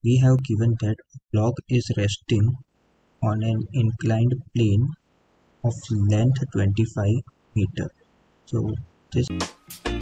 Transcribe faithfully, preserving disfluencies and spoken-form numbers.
we have given that a block is resting on an inclined plane of length twenty-five meter. So this